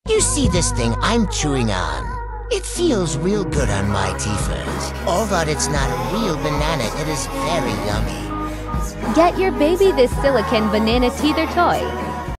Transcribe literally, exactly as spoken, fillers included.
You see this thing I'm chewing on? It feels real good on my teethers. Although it's not a real banana, it is very yummy. Get your baby this silicone banana teether toy.